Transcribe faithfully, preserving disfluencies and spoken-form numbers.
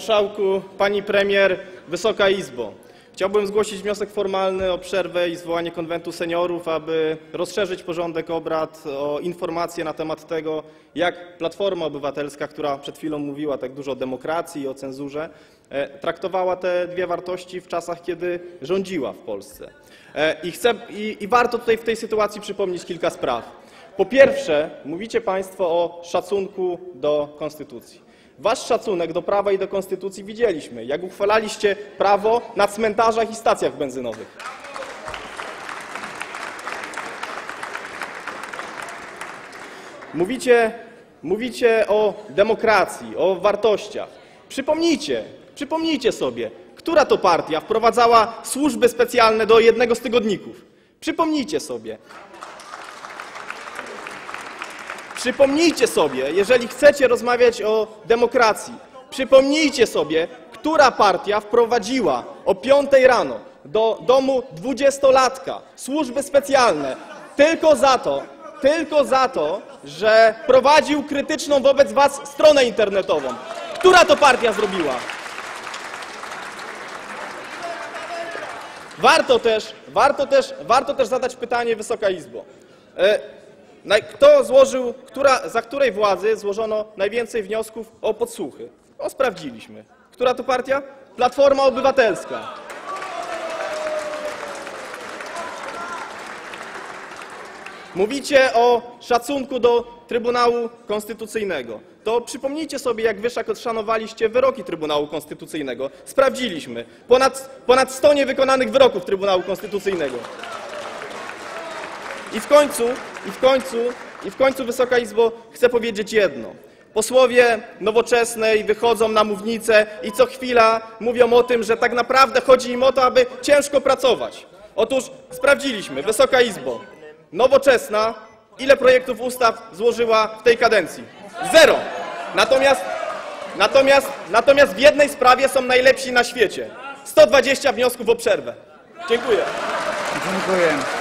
Marszałku, Pani Premier, Wysoka Izbo! Chciałbym zgłosić wniosek formalny o przerwę i zwołanie Konwentu Seniorów, aby rozszerzyć porządek obrad o informacje na temat tego, jak Platforma Obywatelska, która przed chwilą mówiła tak dużo o demokracji i o cenzurze, traktowała te dwie wartości w czasach, kiedy rządziła w Polsce. I, chcę, i, i warto tutaj w tej sytuacji przypomnieć kilka spraw. Po pierwsze, mówicie Państwo o szacunku do konstytucji. Wasz szacunek do prawa i do konstytucji widzieliśmy, jak uchwalaliście prawo na cmentarzach i stacjach benzynowych. Mówicie, mówicie o demokracji, o wartościach. Przypomnijcie, przypomnijcie sobie, która to partia wprowadzała służby specjalne do jednego z tygodników. Przypomnijcie sobie. Przypomnijcie sobie, jeżeli chcecie rozmawiać o demokracji, przypomnijcie sobie, która partia wprowadziła o piątej rano do domu dwudziestolatka służby specjalne tylko za to, tylko za to, że prowadził krytyczną wobec was stronę internetową. Która to partia zrobiła? Warto też, warto też, warto też zadać pytanie, Wysoka Izbo. Kto złożył, która, za której władzy złożono najwięcej wniosków o podsłuchy? O, sprawdziliśmy. Która to partia? Platforma Obywatelska. Mówicie o szacunku do Trybunału Konstytucyjnego. To przypomnijcie sobie, jak wy szanowaliście wyroki Trybunału Konstytucyjnego. Sprawdziliśmy. Ponad, ponad sto niewykonanych wyroków Trybunału Konstytucyjnego. I w końcu, i w końcu, i w końcu, Wysoka Izbo, chcę powiedzieć jedno. Posłowie Nowoczesnej wychodzą na mównicę i co chwila mówią o tym, że tak naprawdę chodzi im o to, aby ciężko pracować. Otóż sprawdziliśmy, Wysoka Izbo, Nowoczesna ile projektów ustaw złożyła w tej kadencji? Zero. Natomiast, natomiast, natomiast w jednej sprawie są najlepsi na świecie. sto dwadzieścia wniosków o przerwę. Dziękuję. Dziękuję.